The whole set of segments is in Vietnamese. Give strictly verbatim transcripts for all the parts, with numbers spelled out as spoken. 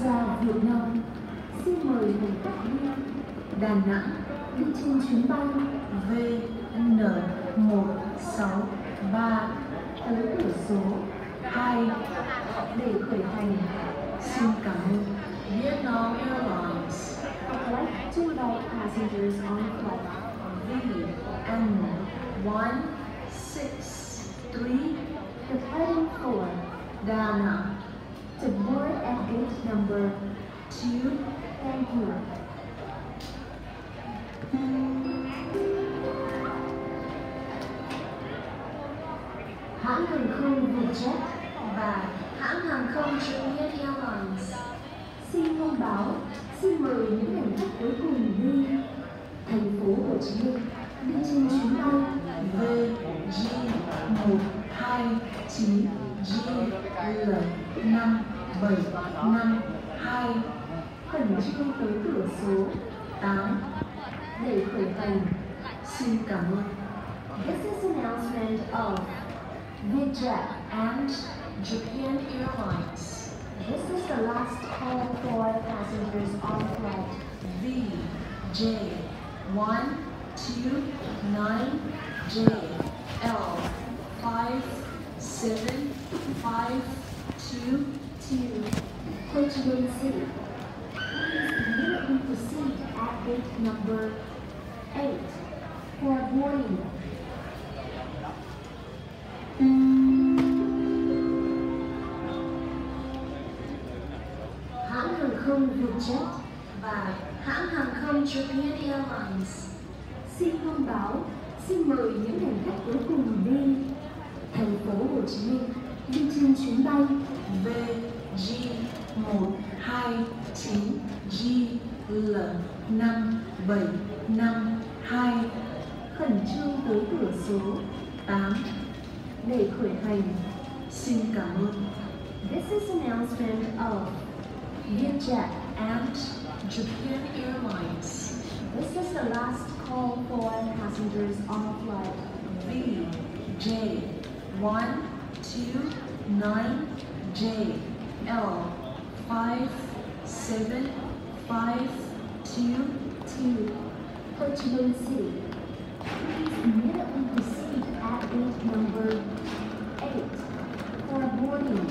gia Việt Nam. Xin mời hành khách đi Đà Nẵng đi trên chuyến bay V N một sáu ba tới cửa số hai để khởi hành. Xin cảm ơn. Vietnam Airlines would like to invite passengers on flight V N one six three departing for Đà Nẵng to board at gate number two. Thank you. Hãng hàng không Vietjet và hãng hàng không Japan Airlines xin thông báo, xin mời những hành khách cuối cùng đi thành phố Hồ Chí Minh đi trên chuyến bay V G một hai chín G L năm bảy năm hai khẩn trương tới cửa số tám để khởi hành. Xin cảm ơn. This is an announcement of Vietjet and Japan Airlines. This is the last call for passengers on flight V J one two nine J L five seven five two two Ho Chi Minh City. Please immediately proceed at gate number eight for boarding. Hãng hàng không Vietjet và hãng hàng không Japan Airlines xin thông báo, xin mời những hành khách cuối cùng đi thành phố Hồ Chí Minh đi trên chuyến bay V G một hai chín G L năm bảy năm hai khẩn trương tới cửa số tám để khởi hành. Xin cảm ơn. This is an announcement of Vietjet and Japan Airlines. This is the last call for passengers on flight V J one two nine J L five seven five two two Ho Chi Minh City. Please immediately proceed at gate number eight for boarding.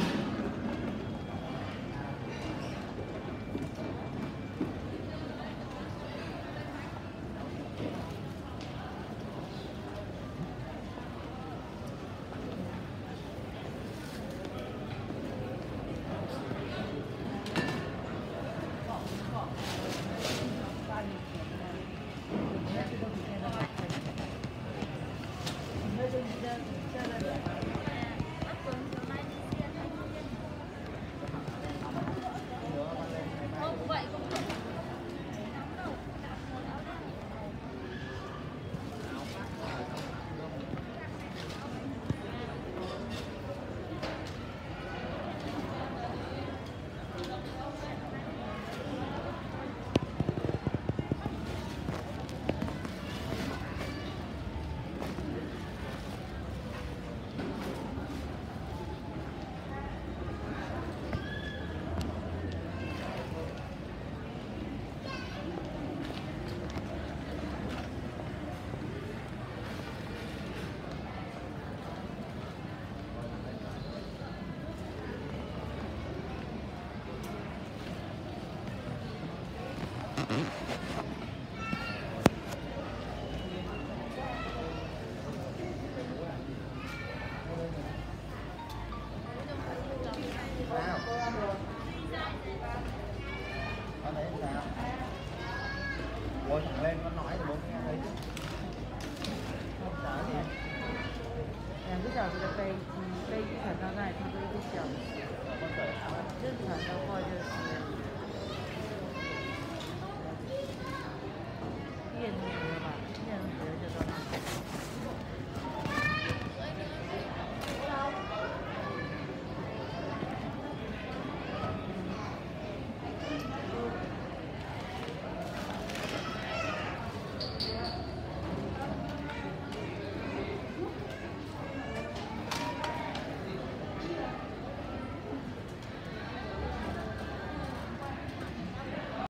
Ngồi thẳng lên con nói thì bố nghe thấy chứ. Không trả gì. Em cứ chào cái cây cây cái sản phẩm này thì tôi cứ chào. Chứ sản phẩm coi cho